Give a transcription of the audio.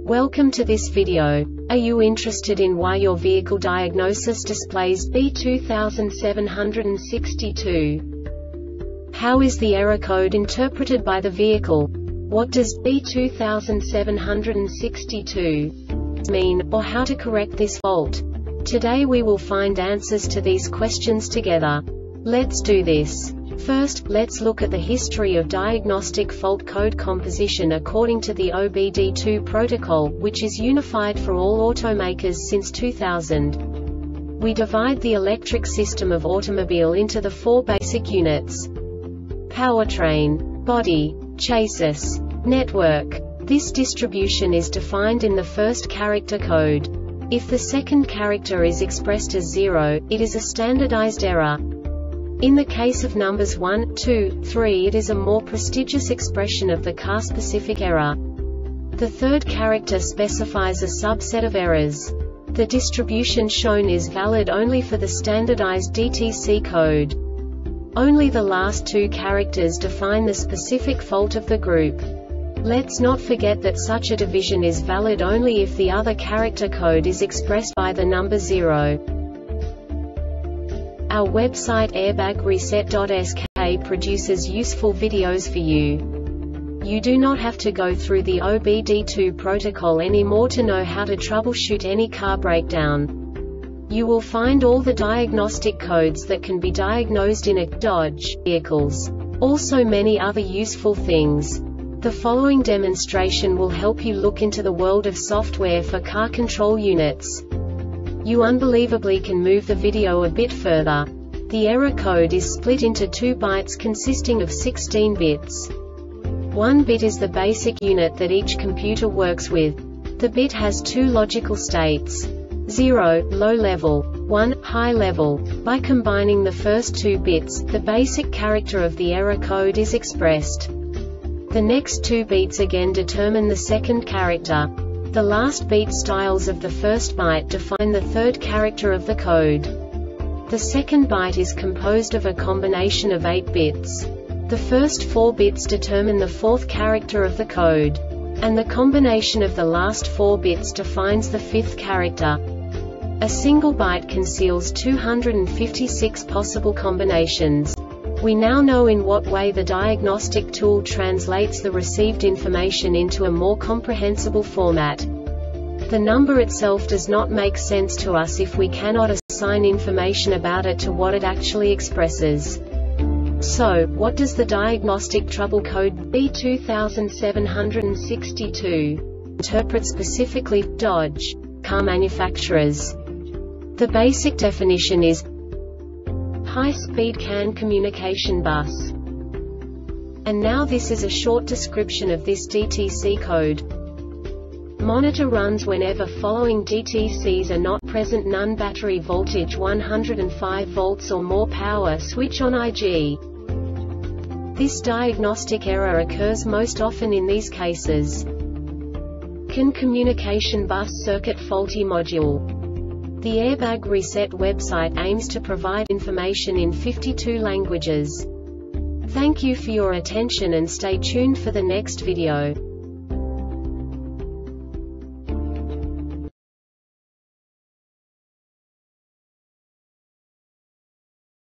Welcome to this video. Are you interested in why your vehicle diagnosis displays B2762? How is the error code interpreted by the vehicle? What does B2762 mean, or how to correct this fault? Today we will find answers to these questions together. Let's do this. First, let's look at the history of diagnostic fault code composition according to the OBD2 protocol, which is unified for all automakers since 2000. We divide the electric system of automobile into the four basic units: powertrain, body, chassis, network. This distribution is defined in the first character code. If the second character is expressed as 0, it is a standardized error. In the case of numbers 1, 2, 3, it is a more prestigious expression of the car-specific error. The third character specifies a subset of errors. The distribution shown is valid only for the standardized DTC code. Only the last two characters define the specific fault of the group. Let's not forget that such a division is valid only if the other character code is expressed by the number 0. Our website airbagreset.sk produces useful videos for you. You do not have to go through the OBD2 protocol anymore to know how to troubleshoot any car breakdown. You will find all the diagnostic codes that can be diagnosed in a Dodge vehicles. Also many other useful things. The following demonstration will help you look into the world of software for car control units. You unbelievably can move the video a bit further. The error code is split into 2 bytes consisting of 16 bits. 1 bit is the basic unit that each computer works with. The bit has 2 logical states: 0, low level, 1, high level. By combining the first 2 bits, the basic character of the error code is expressed. The next 2 beats again determine the second character. The last beat styles of the first byte define the third character of the code. The second byte is composed of a combination of 8 bits. The first 4 bits determine the fourth character of the code. And the combination of the last 4 bits defines the fifth character. A single byte conceals 256 possible combinations. We now know in what way the diagnostic tool translates the received information into a more comprehensible format. The number itself does not make sense to us if we cannot assign information about it to what it actually expresses. So, what does the diagnostic trouble code B2762 interpret specifically for Dodge car manufacturers? The basic definition is high-speed CAN communication bus. And now this is a short description of this DTC code. Monitor runs whenever following DTCs are not present: none, battery voltage 105 volts or more, power switch on IG. This diagnostic error occurs most often in these cases: CAN communication bus circuit faulty module. The Airbag Reset website aims to provide information in 52 languages. Thank you for your attention and stay tuned for the next video.